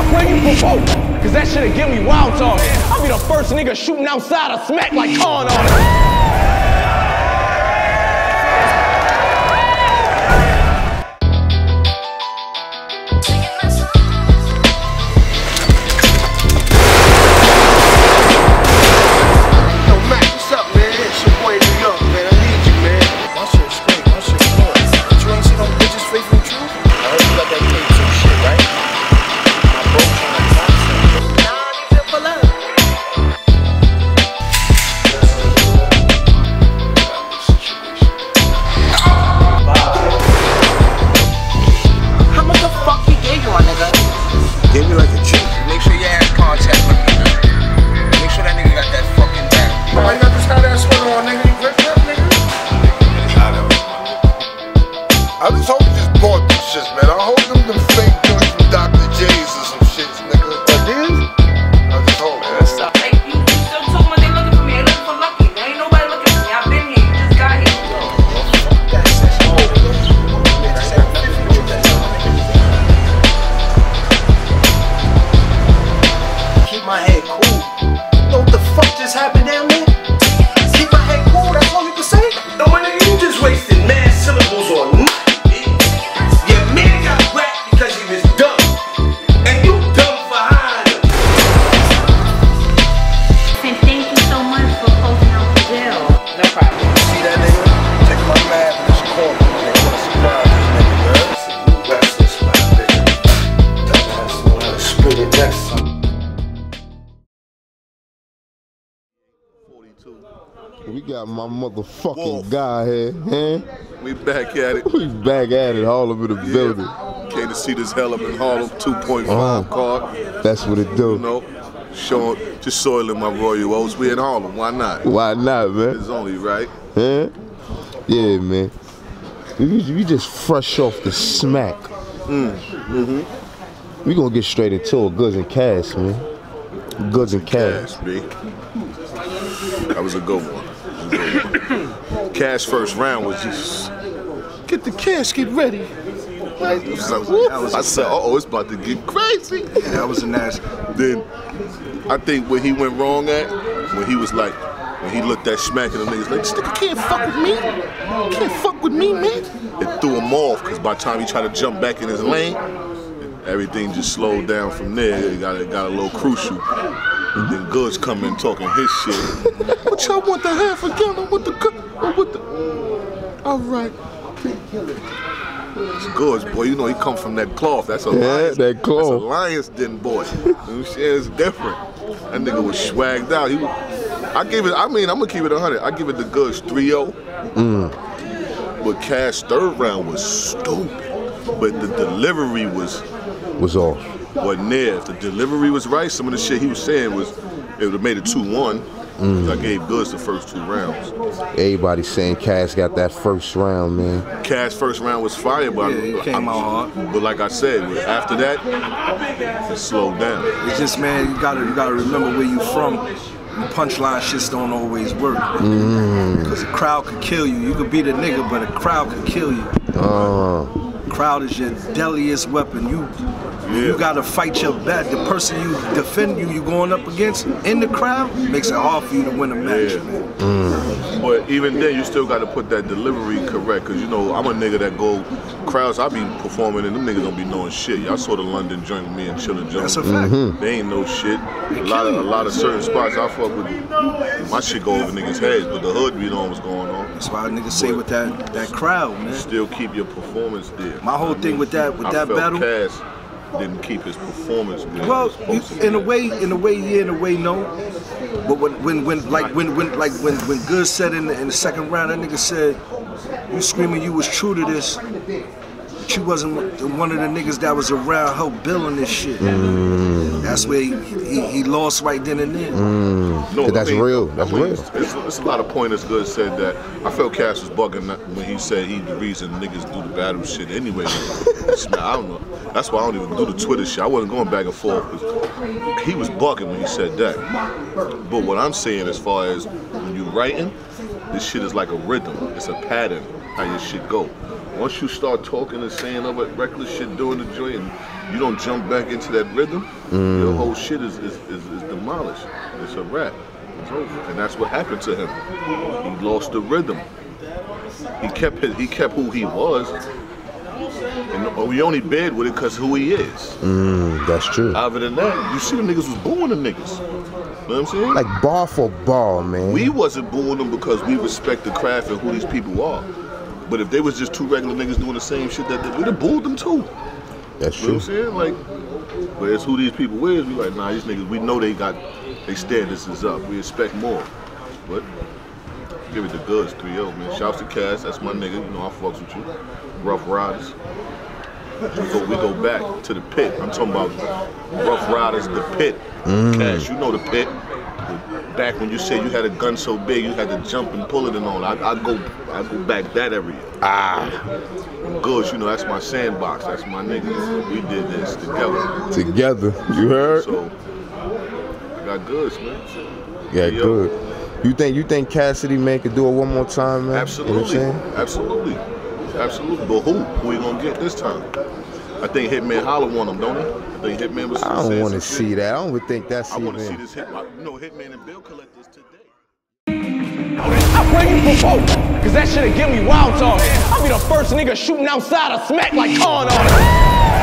when you provoke, cause that shit'll give me wild talk. I'll be the first nigga shooting outside a smack like Khan on it. We got my motherfucking guy here, huh? We back at it. We back at it, Harlem in the building. Came to see this hell up in Harlem 2.5 card. That's what it do. You know, showing, just soiling my royal oats. We in Harlem, why not? Why not, man? It's only right. Huh? Yeah, man. We just fresh off the smack. We gonna get straight into it, Goods and Cash, man. Goods and Cash. B. That was a good one. Cash first round was just get the cash, get ready. Right? I said, uh-oh, it's about to get crazy. Yeah, that was a nasty. Then I think where he went wrong at, when he was like, when he looked at Smack and the niggas like, this nigga can't fuck with me. Can't fuck with me, man. It threw him off, because by the time he tried to jump back in his lane, everything just slowed down from there. It got a little crucial. And then Goods come in talking his shit. What y'all want, the half a gallon with the all right. It's Goods, boy. You know he come from that cloth. That's a Lions. That cloth. That's a Lions Den boy. You see, it's different. That nigga was swagged out. I'm gonna keep it 100. I give it the Goods 3-0. But Cash third round was stupid. But the delivery was off. Wasn't there. If the delivery was right, some of the shit he was saying was, it would have made it 2-1. I gave Goods the first 2 rounds. Everybody saying Cash got that first round, man. Cash first round was fire, but he came out hard. But like I said, after that, it slowed down. It's just, man, you gotta remember where you from. The punchline shits don't always work. Because the crowd could kill you. You could be the nigga, but a crowd could kill you. Crowd is your deadliest weapon. You gotta fight your bet. The person you defend you going up against in the crowd makes it hard for you to win a match. But even then, you still gotta put that delivery correct, cause you know I'm a nigga that go crowds I be performing and them niggas don't be knowing shit. Y'all saw the London joint with me and Chillin' Jones. That's a fact. They ain't know shit. A lot of certain spots I fuck with, my shit go over niggas' heads, but the hood be knowing what's going on. That's why niggas say with that crowd, man. Still keep your performance there. My whole thing with that battle. Cash didn't keep his performance good. Well, in a way, yeah, in a way, no. But when Goods said in the second round, that nigga said, "You screaming you was true to this, but you wasn't one of the niggas that was around help building this shit." That's where he lost right then and there. No, that's real. That's real. It's a lot of pointers. Good said that. I felt Cash was bugging when he said he the reason niggas do the battle shit anyway. I don't know. That's why I don't even do the Twitter shit. I wasn't going back and forth. He was bugging when he said that. But what I'm saying, as far as when you writing, this shit is like a rhythm. It's a pattern how your shit go. Once you start talking and saying other reckless shit during the joint, you don't jump back into that rhythm, your whole shit is demolished. It's a wrap. It's over. And that's what happened to him. He lost the rhythm. He kept who he was. And we only bed with it because who he is. That's true. Other than that, you see the niggas was booing them niggas. You know what I'm saying? Like bar for bar, man. We wasn't booing them because we respect the craft and who these people are. But if they was just two regular niggas doing the same shit that we'd have booed them too. That's You know true. what I'm saying? Like, but it's who these people is. We like, nah, these niggas, we know they standards is up. We expect more. But give it the goods, 3-0, man. Shouts to Cass, that's my nigga. You know, I fucks with you. Rough Riders. We go back to the pit. I'm talking about Rough Riders, the pit. Cash, you know the pit. Back when you said you had a gun so big you had to jump and pull it and all. I go back that area. Goods, you know, that's my sandbox. That's my niggas. We did this together. Together, you heard? So I got goods, man. Yeah, good. You think Cassidy man could do it one more time, man? Absolutely. You know what I'm saying? Absolutely. But who he gonna get this time? I think Hitman Holla want him, don't he? I think Hitman was. I don't want to see that. I don't even think that's I even. want to see this Hitman. You know, Hitman and Bill collectors today. I pray you provoke, cause that shit'll give me wild talk. I'll be the first nigga shooting outside a smack like Con on it.